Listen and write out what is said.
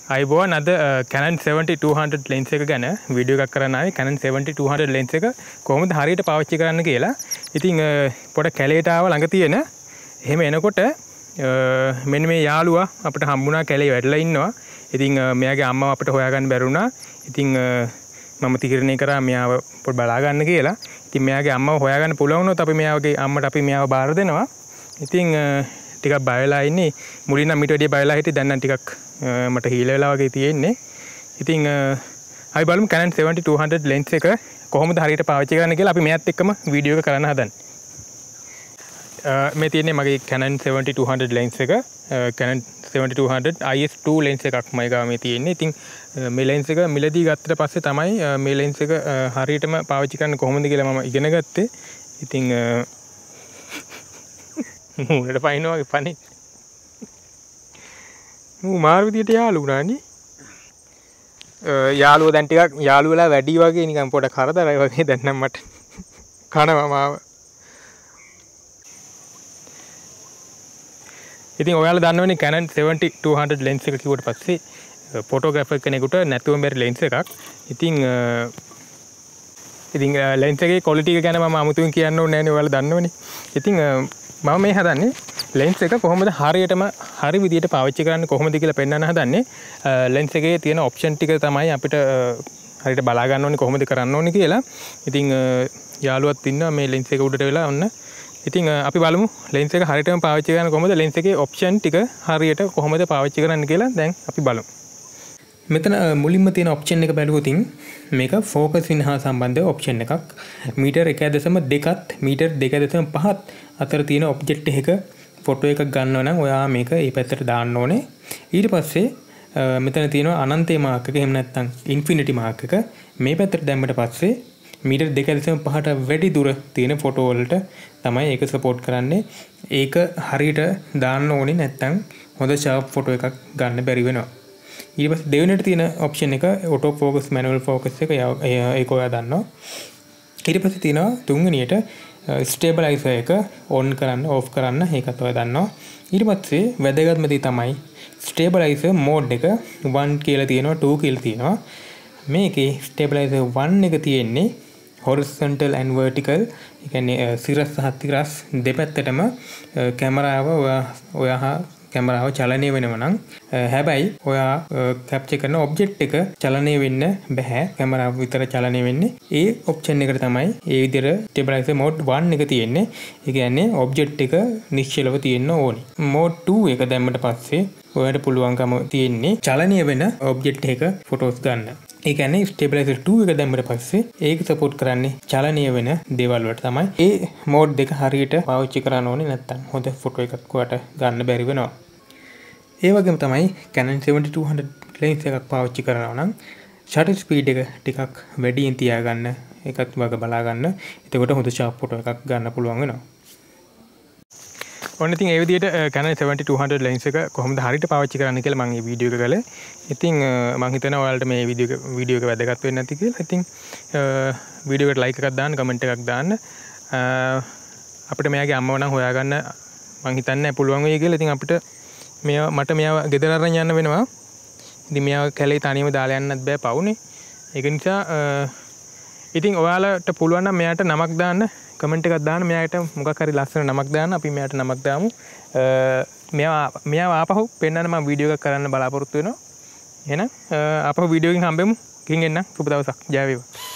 අයිබෝන් අද Canon 70-200 lens එක ගැන වීඩියෝ එකක් කරන්න ආවේ. Canon 70-200 ලෙන්ස් එක කොහොමද හරියට පාවිච්චි කරන්න කියලා. ඉතින් පොඩ කැලේට ආව ළඟ තියෙන එහෙම එනකොට මෙන්න මේ යාළුවා අපිට හම්බුණා කැලේ වැඩලා ඉන්නවා. ඉතින් මෙයාගේ අම්මව අපිට හොයාගන්න බැරි වුණා. ඉතින් මම තීරණය කරා මෙයාව පොඩ බලා ගන්න කියලා. ඉතින් මෙයාගේ අම්මව හොයාගන්න පුළුවන් වුණොත් අපි මෙයාගේ අම්මට අපි මෙයාව බාර දෙනවා. ඉතින් ටිකක් බය වෙලා ඉන්නේ. මුලින් නම් ඊට වැඩිය බය වෙලා හිටියේ. දැන් නම් ටිකක් මට හීල වෙලා වගේ තියෙන්නේ. ඉතින් අපි බලමු Canon 70-200 ලෙන්ස් එක කොහොමද හරියට පාවිච්චි කරන්න කියලා. අපි මෙයාත් එක්කම වීඩියෝ එක කරන්න හදන්නේ. මේ තියෙන්නේ මගේ Canon 70-200 ලෙන්ස් එක. Canon 70-200 IS2 ලෙන්ස් එකක් මම ගාව මේ තියෙන්නේ. ඉතින් මේ ලෙන්ස් එක මිලදී ගත්තට පස්සේ තමයි මේ ලෙන්ස් එක හරියටම පාවිච්චි කරන්න කොහොමද කියලා මම ඉගෙන ගත්තේ. ඉතින් මූණට පයින්නවා වගේ පණි. මාරු විදියට යාළු වුණානේ. යාළුවා දැන් ටිකක් යාළු වෙලා වැඩි වගේ නිකන් පොඩ කරදරයි වගේ දැන් නම් මට කනවා මාව. ඉතින් ඔයාලා දන්නවනේ Canon 70-200 ලෙන්ස් එක කිව්වට පස්සේ ෆොටෝග්‍රැෆර් කෙනෙකුට නැතුවම බැරි ලෙන්ස් එකක්. ඉතින් ලෙන්ස් එකේ ක්වොලිටි එක ගැන මම අමුතුවෙන් කියන්න ඕනේ නැහැ නේ ඔයාලා දන්නවනේ. ඉතින් මම මේ හදන්නේ ලෙන්ස් එක කොහොමද හරියටම හරි විදියට පාවිච්චි කරන්න කොහොමද කියලා පෙන්වන්න හදන්නේ. ලෙන්ස් එකේ තියෙන ඔප්ෂන් ටික තමයි අපිට හරියට බලා ගන්න ඕනේ කොහොමද කරන්න ඕනේ කියලා. ඉතින් යාළුවත් ඉන්නවා මේ ලෙන්ස් එක උඩට වෙලා ඔන්න. ඉතින් අපි බලමු ලෙන්ස් එක හරියටම පාවිච්චි කරන්න කොහොමද ලෙන්ස් එකේ ඔප්ෂන් ටික හරියට කොහොමද පාවිච්චි කරන්න කියලා දැන් අපි බලමු. මෙතන මුලින්ම තියෙන ඔප්ෂන් එක බැලුවොත් මේක ෆෝකසින් හා සම්බන්ධ ඔප්ෂන් එකක්. මීටර් 1.2ත් මීටර් 2.5ත් අතර තියෙන ඔබ්ජෙක්ට් එකක ෆොටෝ එකක් ගන්නවා නම් ඔයා මේක මේ පැත්තට දාන්න ඕනේ. ඊට පස්සේ මෙතන තියෙනවා අනන්තයේ මාක් එක එහෙම නැත්නම් ඉන්ෆිනිටි මාක් එක. මේ පැත්තට දැම්මට පස්සේ මීටර් 2.5ට වැඩි දුර තියෙන ෆොටෝ වලට තමයි ඒක සපෝට් කරන්නේ. ඒක හරියට දාන්න ඕනේ නැත්නම් හොඳ ෂාර්ප් ෆොටෝ එකක් ගන්න බැරි වෙනවා. ඊට පස්සේ දෙවෙනිට තියෙන ඔප්ෂන් එක ඔටෝ ෆෝකස් මැනුවල් ෆෝකස් එක ඒක ඔයා දන්නවා. ඊට පස්සේ තියෙනවා තුන්වෙනියට ස්ටේබලයිසර් එක ඔන් කරන්න ඕෆ් කරන්න ඒකත් ඔයා දන්නවා. ඊට පස්සේ වැදගත්ම දේ තමයි ස්ටේබලයිසර් මෝඩ් එක 1 කියලා තියෙනවා 2 කියලා තියෙනවා. මේකේ ස්ටේබලයිසර් 1 එක තියෙන්නේ horizontal and vertical. ඒ කියන්නේ සිරස් සහ තිරස් දෙපැත්තටම කැමරාව ඔයා කැමරාව චලනය වෙනවා නම් හැබැයි ඔයා කැප්චර් කරන ඔබ්ජෙක්ට් එක චලනය වෙන්න බෑ. කැමරාව විතර චලනය වෙන්නේ. ඒ ඔප්ෂන් එකට තමයි ඒ විදිහට ස්ටේබලයිසර් මෝඩ් 1 එක තියෙන්නේ. ඒ කියන්නේ ඔබ්ජෙක්ට් එක නිශ්චලව තියෙන්න ඕනේ. මෝඩ් 2 එක දැම්මට පස්සේ ඔයාලට පුළුවන්කම තියෙන්නේ චලනය වෙන ඔබ්ජෙක්ට් එක ෆොටෝස් ගන්න. ඒ කියන්නේ ස්ටේබලයිසර් 2 එක දැම්මට පස්සේ ඒක සපෝට් කරන්නේ චලනීය වෙන දේවල් වලට තමයි. ඒ මෝඩ් දෙක හරියට පාවිච්චි කරන්න ඕනේ නැත්නම් හොඳ ෆොටෝ එකක් ඔයාලට ගන්න බැරි වෙනවා. ඒ වගේම තමයි Canon 70-200 ලෙන්ස් එකක් පාවිච්චි කරනවා නම් shutter speed එක ටිකක් වැඩියෙන් තියාගන්න. ඒකත් වග බලා ගන්න. එතකොට හොඳ ෂාර්ප් ෆොටෝ එකක් ගන්න පුළුවන් වෙනවා. ඔන්න ඉතින් ඒ විදිහට Canon 70-200 ලෙන්ස් එක කොහොමද හරියට පාවිච්චි කරන්න කියලා මම මේ වීඩියෝ එක කළේ. ඉතින් මම හිතනවා ඔයාලට මේ වීඩියෝ එක වැදගත් වෙන්නේ නැති කියලා. ඉතින් වීඩියෝ එකට ලයික් එකක් දාන්න, කමෙන්ට් එකක් දාන්න. අපිට මෙයාගේ අම්මව නම් හොයාගන්න මම හිතන්නේ පුළුවන් වෙයි කියලා. ඉතින් අපිට මට මෙයාව ගෙදර අරන් යන්න වෙනවා. ඉතින් මෙයාව කැලේ තනියම දාලා යන්නත් බෑ පවුනේ. ඒක නිසා ඉතින් ඔයාලට පුළුවන් නම් මෙයාට නමක් දාන්න, කමෙන්ට් එකක් දාන්න. මෙයාට මොකක් හරි ලස්සන නමක් දාන්න. අපි මෙයාට නමක් දාමු. මෙයාව ආපහු පෙන්නන්න මම වීඩියෝ එකක් කරන්න බලාපොරොත්තු වෙනවා. එහෙනම් ආපහු වීඩියෝ එකකින් හම්බෙමු. කින් එන්න. සුබ දවසක්. ජය වේවා.